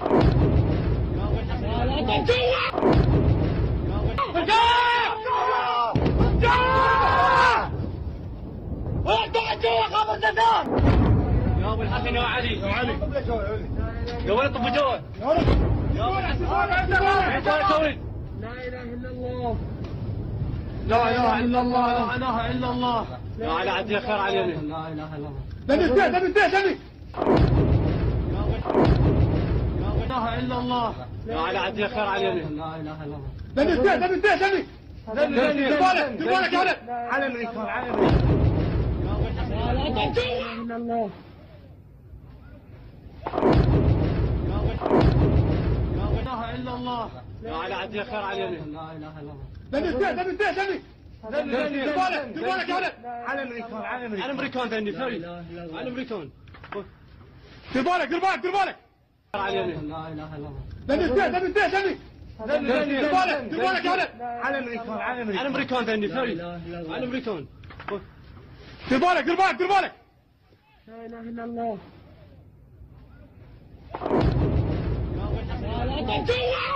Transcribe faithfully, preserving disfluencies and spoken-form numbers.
يا ابو الحسن يا علي يا علي يا ولد طب جوا يا ابو الحسن لا اله الا الله لا اله الا الله لا اله الا الله يا علي عدي خير على اليمين لا اله الا الله دمي انتهى دمي انتهى دمي لا اله الا الله يا علي عدي خير على اليمين لا اله الا الله دمي انتهى دمي انتهى دمي دمي دير بالك دير بالك يا ولد على امريكا على امريكا لا اله الا الله لا اله الا الله يا علي عدي خير على اليمين لا اله الا الله دمي انتهى دمي انتهى دمي دير بالك دير بالك يا ولد على امريكا على امريكا على امريكان ثاني فريد على امريكان دير بالك دير بالك دير بالك على اليمين لا اله الا الله دمي انتهى دمي انتهى دمي دير بالك دير بالك يا ولد على امريكان على امريكا على امريكان ثاني فريد على امريكان دير بالك دير بالك دير بالك لا اله الا الله